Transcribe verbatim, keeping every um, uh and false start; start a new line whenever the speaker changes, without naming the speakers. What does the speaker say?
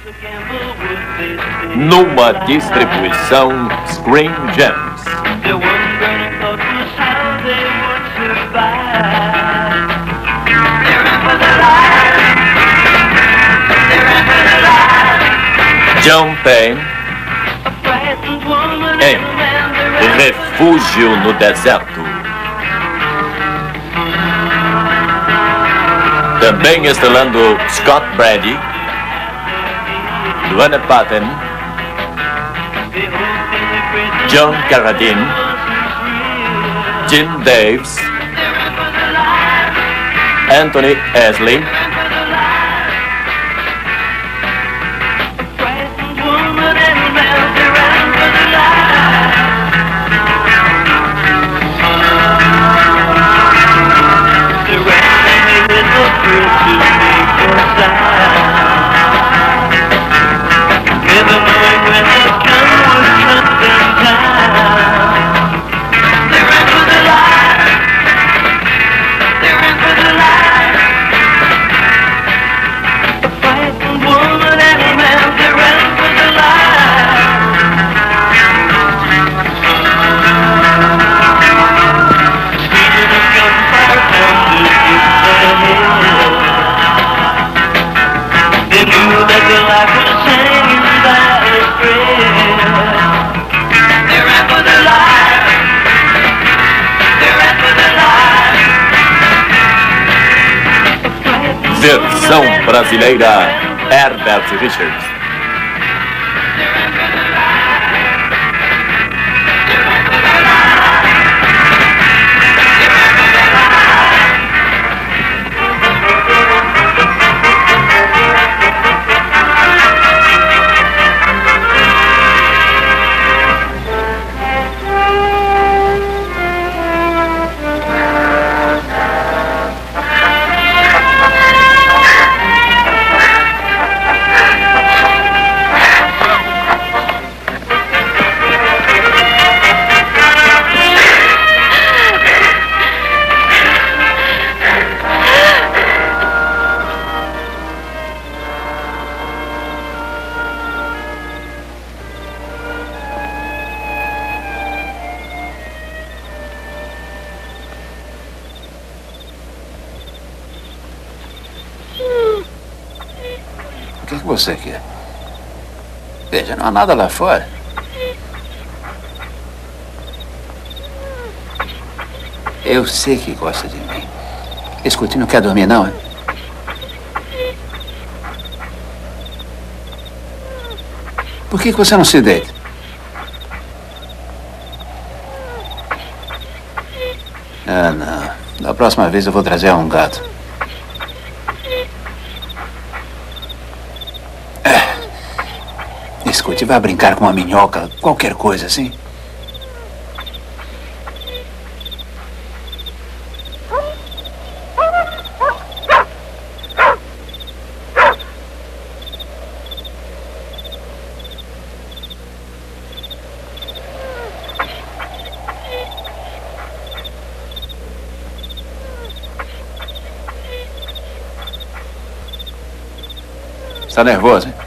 numa distribuição Screen Gems. John Payne em Refúgio no Deserto. Também estrelando Scott Brady, Luana Patton, John Carradine, Jim Davis, Anthony Ashley, versão brasileira Herbert Richards.
O que é que você quer? Veja, não há nada lá fora. Eu sei que gosta de mim. Escute, não quer dormir, não, é? Por que que você não se deita? Ah, não. Da próxima vez eu vou trazer um gato. Escute, vai brincar com uma minhoca, qualquer coisa assim. Está nervoso, hein?